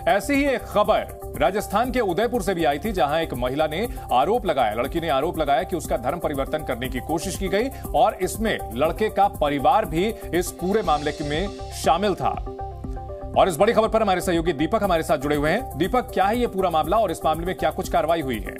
ऐसी ही एक खबर राजस्थान के उदयपुर से भी आई थी, जहां एक महिला ने आरोप लगाया, लड़की ने आरोप लगाया कि उसका धर्म परिवर्तन करने की कोशिश की गई और इसमें लड़के का परिवार भी इस पूरे मामले में शामिल था। और इस बड़ी खबर पर हमारे सहयोगी दीपक हमारे साथ जुड़े हुए हैं। दीपक, क्या है ये पूरा मामला और इस मामले में क्या कुछ कार्रवाई हुई है?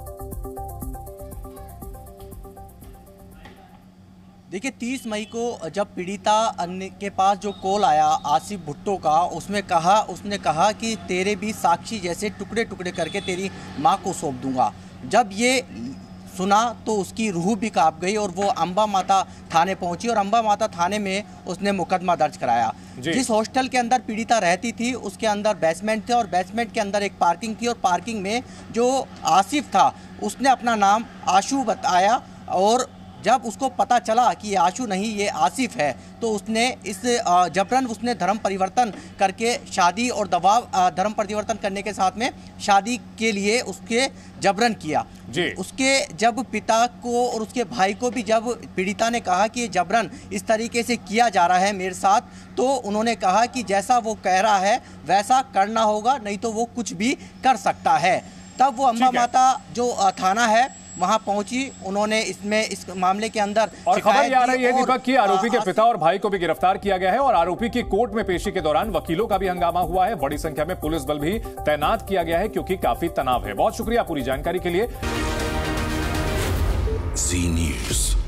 देखिए, 30 मई को जब पीड़िता के पास जो कॉल आया आसिफ भुट्टो का, उसने कहा कि तेरे भी साक्षी जैसे टुकड़े टुकड़े करके तेरी मां को सौंप दूंगा। जब ये सुना तो उसकी रूह भी कांप गई और वो अंबा माता थाने पहुंची और अंबा माता थाने में उसने मुकदमा दर्ज कराया। जिस हॉस्टल के अंदर पीड़िता रहती थी उसके अंदर बेसमेंट थे और बेसमेंट के अंदर एक पार्किंग थी और पार्किंग में जो आसिफ था उसने अपना नाम आशु बताया और जब उसको पता चला कि ये आशु नहीं ये आसिफ है तो उसने इस जबरन उसने धर्म परिवर्तन करके शादी और दबाव धर्म परिवर्तन करने के साथ में शादी के लिए उसके जबरन किया जी। उसके जब पिता को और उसके भाई को भी जब पीड़िता ने कहा कि ये जबरन इस तरीके से किया जा रहा है मेरे साथ, तो उन्होंने कहा कि जैसा वो कह रहा है वैसा करना होगा, नहीं तो वो कुछ भी कर सकता है। तब वो अंबा माता जो थाना है वहां पहुंची, उन्होंने इस मामले के अंदर और खबर ये आ रही है दीपक की आरोपी के पिता और भाई को भी गिरफ्तार किया गया है और आरोपी की कोर्ट में पेशी के दौरान वकीलों का भी हंगामा हुआ है। बड़ी संख्या में पुलिस बल भी तैनात किया गया है क्योंकि काफी तनाव है। बहुत शुक्रिया पूरी जानकारी के लिए। जी न्यूज़।